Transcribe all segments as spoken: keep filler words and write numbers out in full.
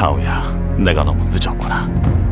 샤오야, 내가 너무 늦었구나.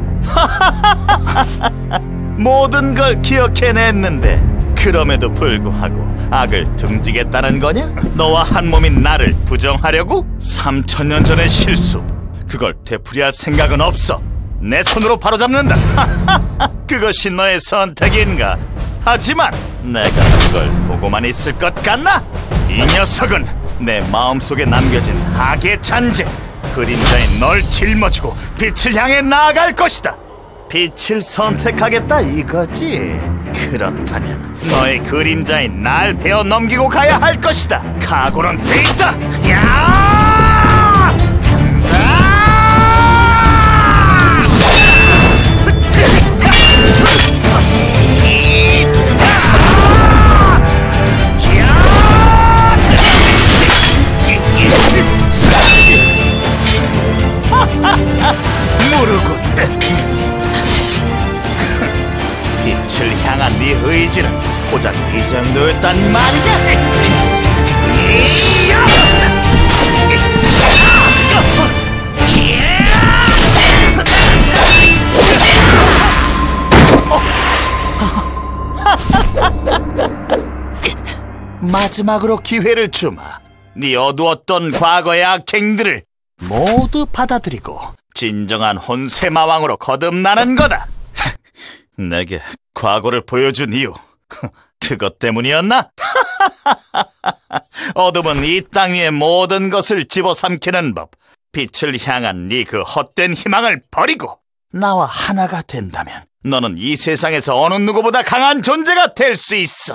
모든 걸 기억해냈는데 그럼에도 불구하고 악을 등지겠다는 거냐? 너와 한 몸인 나를 부정하려고? 삼천 년 전의 실수, 그걸 되풀이할 생각은 없어. 내 손으로 바로잡는다. 그것이 너의 선택인가? 하지만 내가 그걸 보고만 있을 것 같나? 이 녀석은 내 마음속에 남겨진 악의 잔재, 그림자인 널 짊어지고 빛을 향해 나아갈 것이다. 빛을 선택하겠다 이거지? 그렇다면 너의 그림자인 날 베어 넘기고 가야 할 것이다. 각오는 돼 있다. 야! 간다! 모르고 빛을 향한 네 의지는 고작 이 정도였단 말이야. 마지막으로 기회를 주마. 네 어두웠던 과거의 악행들을 모두 받아들이고 진정한 혼세마왕으로 거듭나는 거다. 내게 과거를 보여준 이유, 그것 때문이었나? 어둠은 이 땅 위의 모든 것을 집어삼키는 법. 빛을 향한 네 그 헛된 희망을 버리고 나와 하나가 된다면 너는 이 세상에서 어느 누구보다 강한 존재가 될 수 있어.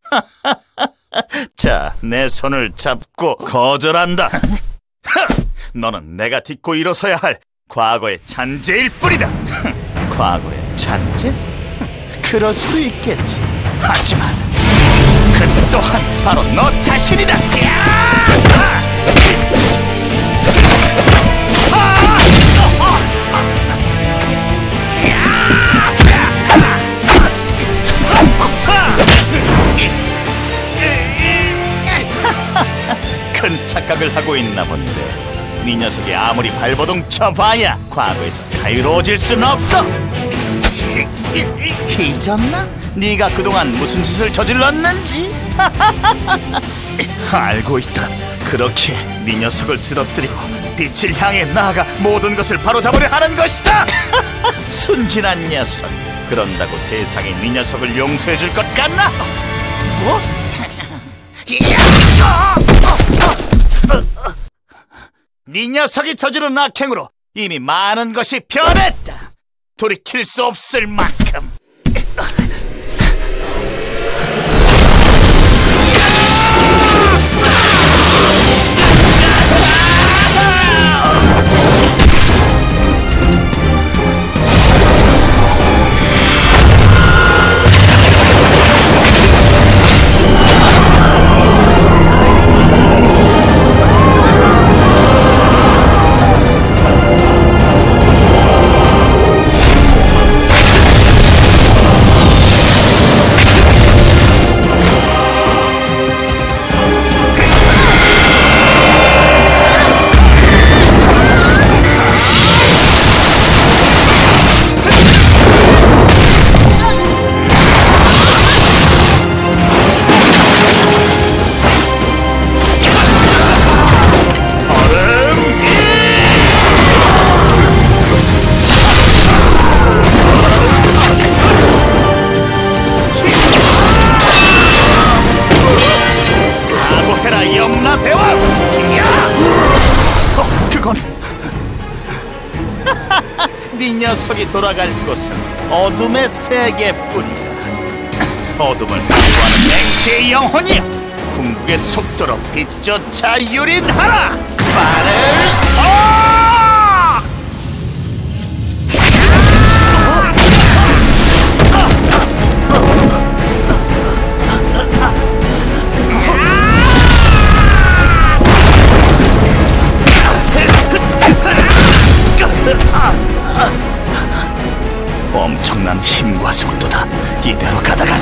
자, 내 손을 잡고 거절한다. 너는 내가 딛고 일어서야 할 과거의 잔재일 뿐이다. 과거의 잔재? 그럴 수 있겠지. 하지만 그 또한 바로 너 자신이다. 큰 착각을 하고 있나 본데. 네 녀석이 아무리 발버둥 쳐봐야 과거에서 자유로워질 순 없어. 잊었나? 네가 그동안 무슨 짓을 저질렀는지? 알고 있다. 그렇게 네 녀석을 쓰러뜨리고 빛을 향해 나아가 모든 것을 바로잡으려 하는 것이다. 순진한 녀석. 그런다고 세상이 네 녀석을 용서해줄 것 같나? 뭐? 네 녀석이 저지른 악행으로 이미 많은 것이 변했다. 돌이킬 수 없을 만큼. 네 녀석이 돌아갈 곳은 어둠의 세계뿐이다. 어둠을 반구하는 맹세의 영혼이야. 궁극의 속도로 빛조차 유린하라. 빠를 쏘! 엄청난 힘과 속도다. 이대로 가다간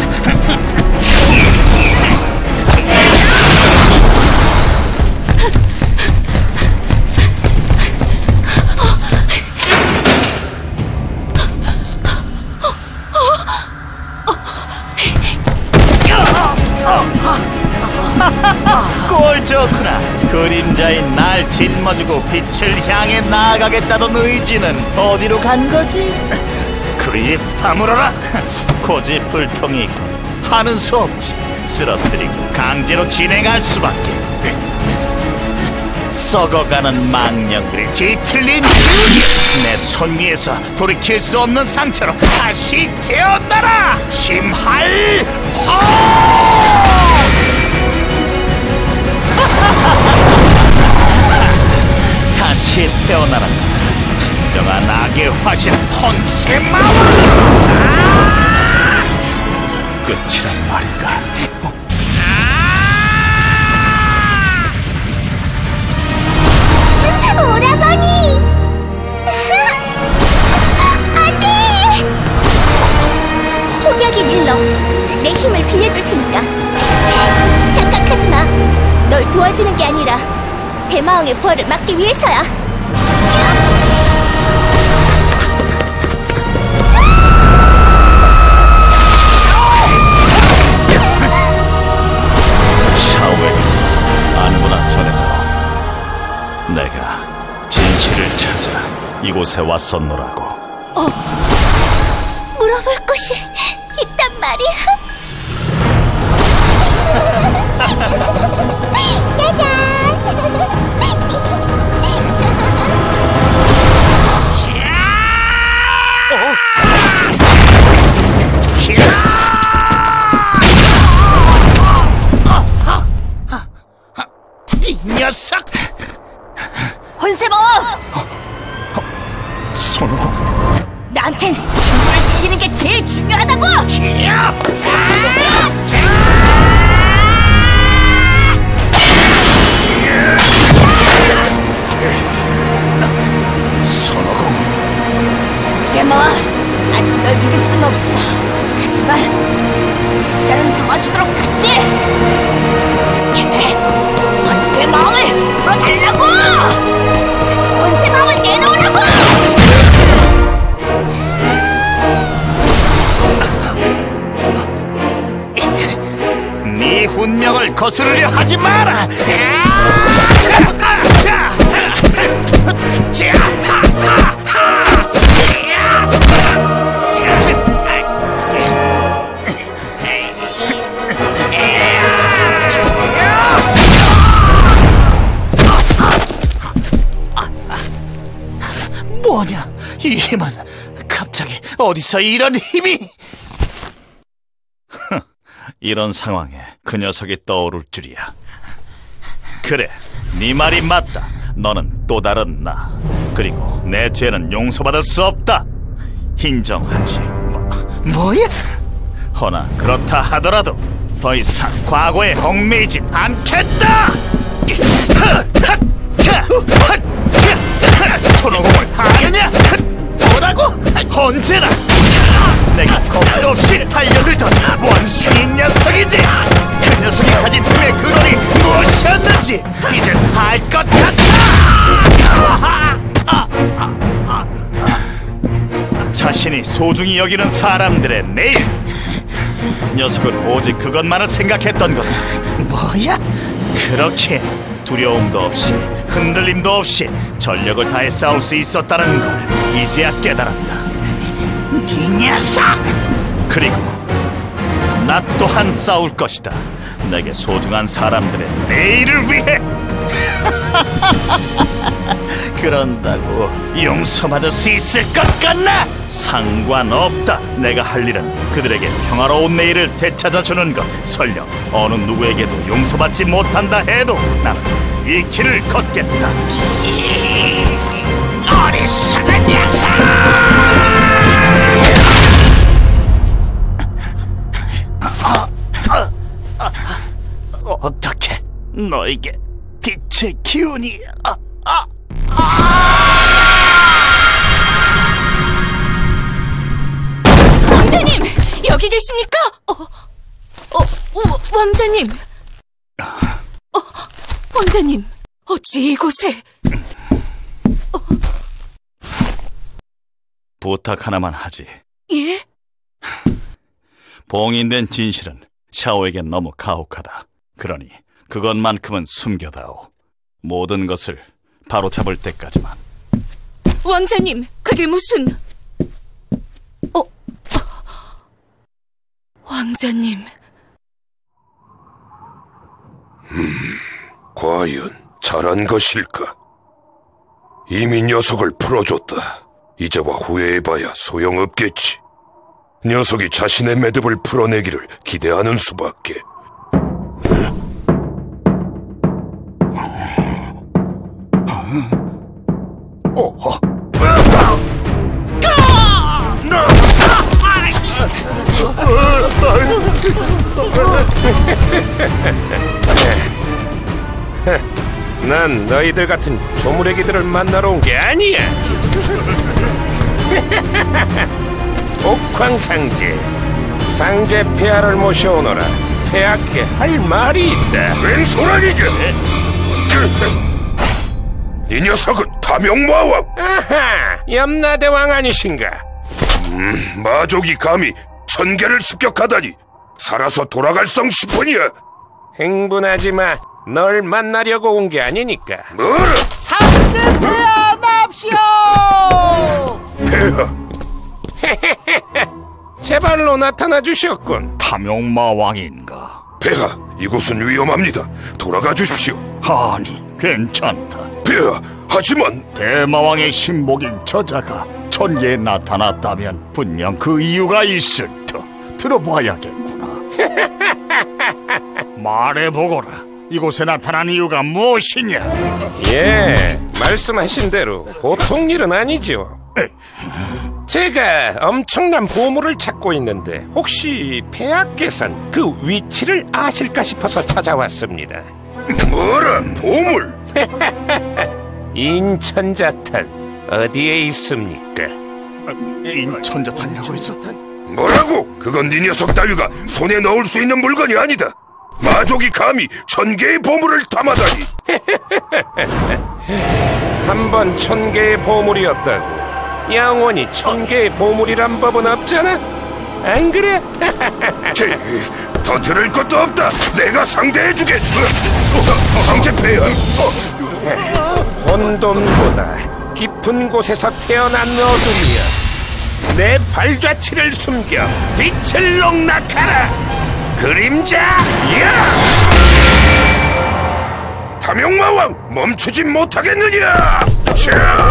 그렇구나. 그림자인 날 짊어지고 빛을 향해 나아가겠다던 의지는 어디로 간 거지? 그 입 다물어라. 고집불통이 하는 수 없지. 쓰러뜨리고 강제로 진행할 수밖에. 썩어가는 망령들이 뒤틀린 기운이 내 손 위에서 돌이킬 수 없는 상처로 다시 태어나라. 심할호. 다시 태어나라. 진정한 악의 화신 혼세마왕. 아! 끝이란 말인가? 오라버니! 안돼! 포기하기 밀러. 내 힘을 빌려줄 테니까. 착각하지 마. 널 도와주는 게 아니라 대마왕의 부활을 막기 위해서야. 샤오에 안구나 전해다. 내가 진실을 찾아 이곳에 왔었노라고. 어, 물어볼 곳이 있단 말이야. 짜잔. 이 녀석! 혼세마왕! 손오공, 나한텐 친구를 살리는 게 제일 중요하다고! 손오공. 혼세마왕, 아직 널 믿을 순 없어. 하지만 일단은 도와주도록 하지! 혼세마왕을 풀어달라고! 혼세마왕을 내놓으라고! 네 운명을 거스르려 하지 마라. 뭐냐? 이 힘은 갑자기 어디서 이런 힘이? 이런 상황에 그 녀석이 떠오를 줄이야. 그래, 네 말이 맞다. 너는 또 다른 나. 그리고 내 죄는 용서받을 수 없다. 인정하지. 뭐, 뭐야? 허나 그렇다 하더라도 더 이상 과거에 얽매이진 않겠다. 손오공을 아느냐? 뭐라고? 언제나 내가 겁도 없이 달려들던 원숭이 녀석이지. 그 녀석이 가진 힘의 근원이 무엇이었는지 이젠 알 것 같다. 자신이 소중히 여기는 사람들의 내일. 녀석은 오직 그것만을 생각했던 거다. 뭐야? 그렇게 두려움도 없이 흔들림도 없이 전력을 다해 싸울 수 있었다는 걸 이제야 깨달았다. 이 녀석! 그리고 나 또한 싸울 것이다. 내게 소중한 사람들의 내일을 위해. 그런다고 용서받을 수 있을 것 같나? 상관없다. 내가 할 일은 그들에게 평화로운 내일을 되찾아주는 것. 설령 어느 누구에게도 용서받지 못한다 해도 나는 이 길을 걷겠다. 어리석은 녀석! 어떻게 너에게 빛의 기운이... 아, 아, 아! 왕자님! 여기 계십니까? 어, 어, 어 왕자님! 어, 왕자님! 어찌 이곳에... 어. 부탁 하나만 하지. 예? 봉인된 진실은 샤오에겐 너무 가혹하다. 그러니 그것만큼은 숨겨다오. 모든 것을 바로잡을 때까지만. 왕자님, 그게 무슨... 어? 왕자님... 음, 과연 잘한 것일까? 이미 녀석을 풀어줬다. 이제와 후회해봐야 소용없겠지. 녀석이 자신의 매듭을 풀어내기를 기대하는 수밖에. 어, 난 너희들 같은 조무래기들을 만나러 온 게 아니야. 옥황상제, 상제 폐하를 모셔오너라. 폐하께 할 말이 있다. 웬 소란이냐? 이 녀석은 탐욕마왕. 아하, 염라대왕 아니신가? 음, 마족이 감히 천계를 습격하다니. 살아서 돌아갈성 싶으냐? 흥분하지 마. 널 만나려고 온 게 아니니까. 뭐라? 상제 폐하 납시오! 폐하. 제발로 나타나 주셨군. 탐욕마왕인가? 폐하, 이곳은 위험합니다. 돌아가 주십시오. 아니, 괜찮다. 폐하, 하지만 대마왕의 신복인 저자가 천계에 나타났다면 분명 그 이유가 있을 터. 들어봐야겠구나. 말해보거라. 이곳에 나타난 이유가 무엇이냐? 예, 말씀하신 대로 보통 일은 아니죠. 제가 엄청난 보물을 찾고 있는데 혹시 폐하께선 그 위치를 아실까 싶어서 찾아왔습니다. 뭐라, 보물? 인천자탄 어디에 있습니까? 인천자탄이라고 했어? 뭐라고? 그건 네 녀석 따위가 손에 넣을 수 있는 물건이 아니다. 마족이 감히 천개의 보물을 담아다니. 한번 천개의 보물이었다고 영원히 천개의 보물이란 법은 없잖아. 안 그래? 치, 더 들을 것도 없다. 내가 상대해주게. 상제폐하, 혼돈보다 깊은 곳에서 태어난 어둠이여, 내 발자취를 숨겨 빛을 농락하라. 그림자, 야! 탐욕마왕, 멈추지 못하겠느냐? 자!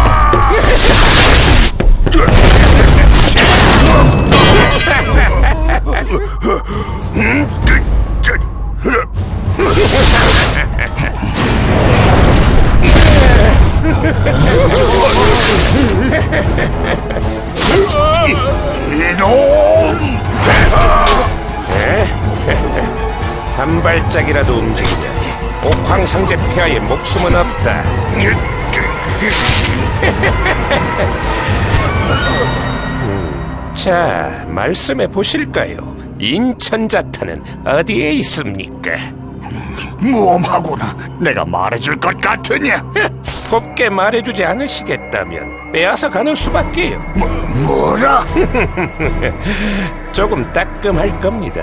이놈! 한 발짝이라도 움직이면 옥황상제 폐하의 목숨은 없다. 음, 자, 말씀해 보실까요? 인천자탄은 어디에 있습니까? 무엄하구나. 내가 말해줄 것 같으냐? 곱게 말해주지 않으시겠다면 빼앗아 가는 수밖에요. 뭐, 뭐라? 조금 따끔할 겁니다.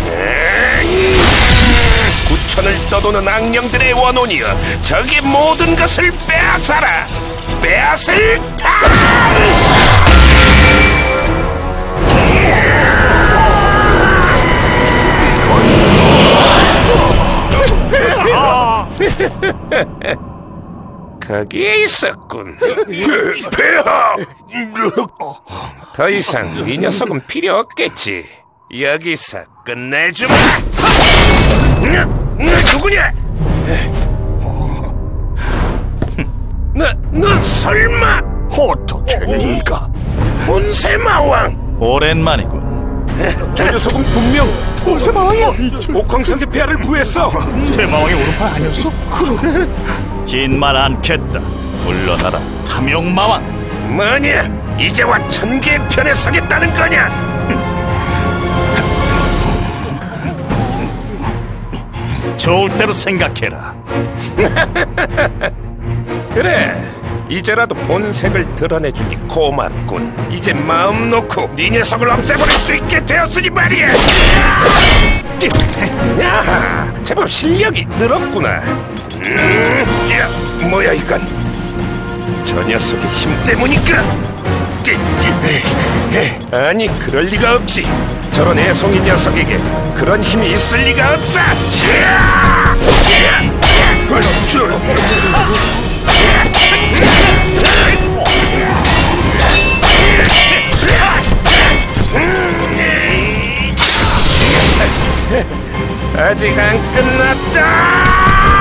구천을 떠도는 악령들의 원혼이여, 적의 모든 것을 빼앗아라. 빼앗을 타! 거기에 있었군. 폐하! 더 이상 이 녀석은 필요 없겠지. 여기서 끝내주마. 누구냐? 너, 너 설마 어떻게 네가? 혼세마왕? 오랜만이군. 저 녀석은 분명 혼세마왕이야. 옥황상제 폐하를 구했어. 대마왕의 오른팔 아니었어? 그러게. 긴 말 않겠다. 물러나라, 탐욕마왕. 뭐냐? 이제와 천계의 편에 서겠다는 거냐? 좋을 대로 생각해라. 그래, 이제라도 본색을 드러내주니 고맙군. 이제 마음 놓고 네 녀석을 없애버릴 수 있게 되었으니 말이야. 야하, 제법 실력이 늘었구나. 음, 야, 뭐야 이건? 저 녀석의 힘 때문인가? 아니, 그럴 리가 없지. 저런 애송이 녀석에게 그런 힘이 있을 리가 없어. 아직 안 끝났다.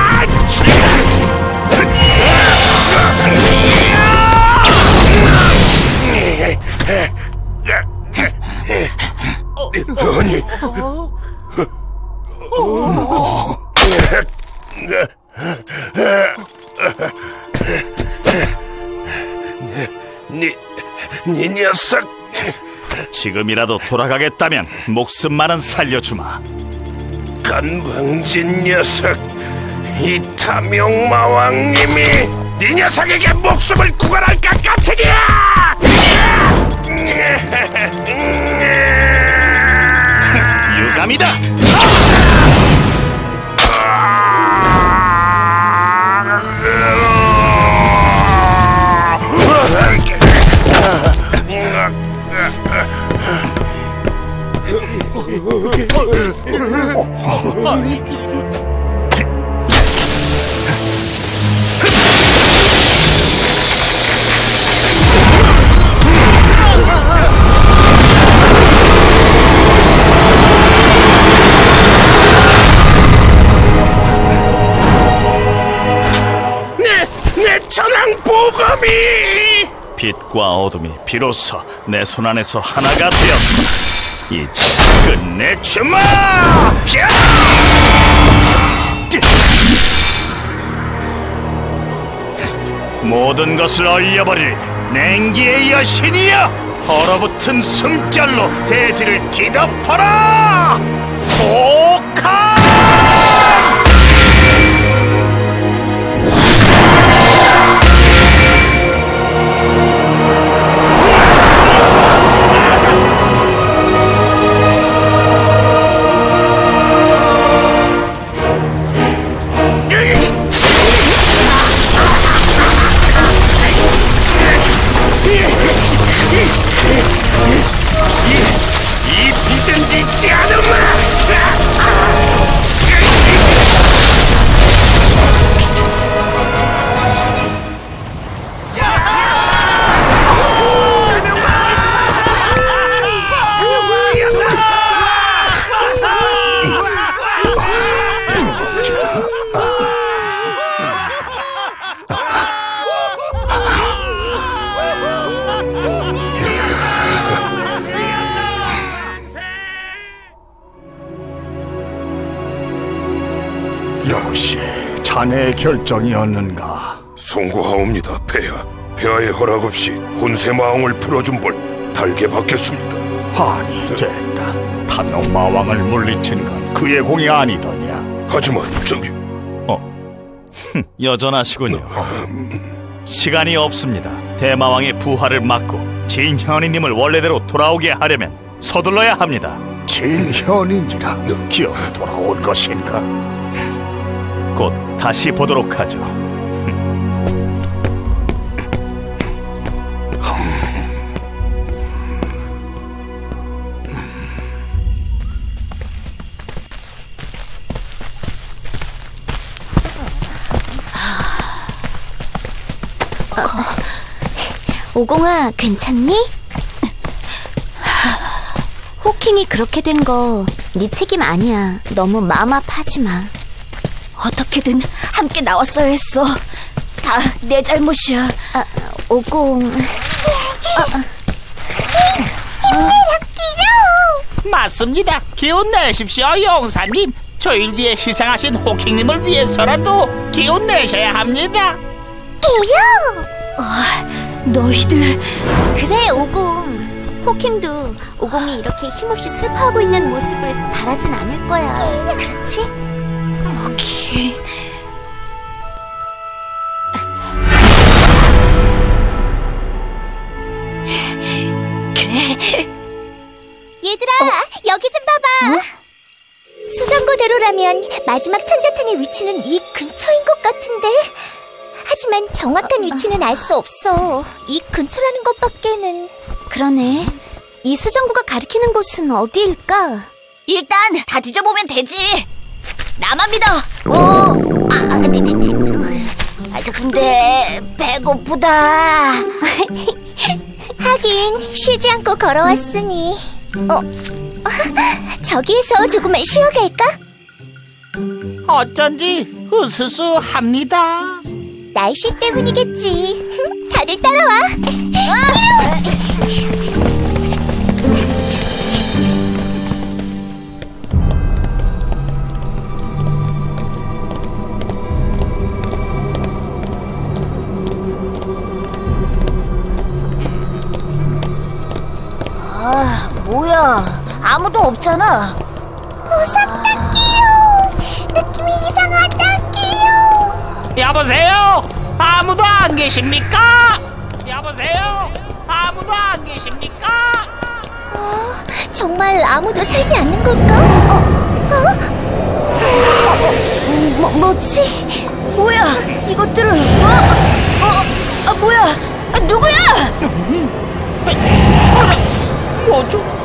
아니, 니, 니 녀석. 지금이라도 돌아가겠다면 목숨만은 살려주마. 건방진 녀석. 이 탐욕마왕님이 네 녀석에게 목숨을 구걸할 것 같으냐? 유감이다. 빛과 어둠이 비로소 내 손안에서 하나가 되었다. 이제 끝내주마! 모든 것을 얼려버릴 냉기의 여신이여! 얼어붙은 숨결로 대지를 뒤덮어라! 독한! 역시 자네의 결정이었는가? 송구하옵니다, 폐하. 폐하의 허락 없이 혼세마왕을 풀어준 벌 달게 받겠습니다. 아니, 됐다. 탐욕마왕을 물리친 건 그의 공이 아니더냐? 하지만 저기... 여전하시군요. 시간이 없습니다. 대마왕의 부활을 막고 진현이님을 원래대로 돌아오게 하려면 서둘러야 합니다. 진현인이라 기억이 돌아온 것인가? 곧 다시 보도록 하죠. 오공아, 괜찮니? 호킹이 그렇게 된 거 네 책임 아니야. 너무 마음 아파하지 마. 어떻게든 함께 나왔어야 했어. 다 내 잘못이야. 아, 오공. 힘내라, 끼로. 맞습니다. 기운 내십시오, 용사님. 저희를 위해 희생하신 호킹님을 위해서라도 기운 내셔야 합니다. 끼로. 어, 너희들. 그래, 오공. 호킹도 오공이 이렇게 힘없이 슬퍼하고 있는 모습을 바라진 않을 거야. 그렇지? 호킹. 그래. 얘들아, 여기 좀 봐봐. 수정고대로라면 마지막 천자탄의 위치는 이 근처인 것 같은데. 하지만 정확한 위치는 알 수 없어. 이 근처라는 것밖에는. 그러네. 이 수정구가 가리키는 곳은 어디일까? 일단 다 뒤져보면 되지. 나만 믿어. 어, 아, 아, 네, 네, 네. 아, 저 근데 배고프다. 하긴 쉬지 않고 걸어왔으니. 어, 저기에서 조금만 쉬어갈까? 어쩐지 으스스합니다. 날씨 때문이겠지. 다들 따라와. 아, 뭐야? 아무도 없잖아. 무섭다, 끼로. 느낌이 이상하다, 끼로. 여보세요? 아무도 안 계십니까? 여보세요? 아무도 안 계십니까? 어, 정말 아무도 살지 않는 걸까? 어? 어? 뭐, 뭐지? 뭐야? 이것들은 어? 어? 아, 뭐야? 아, 누구야? 뭐죠?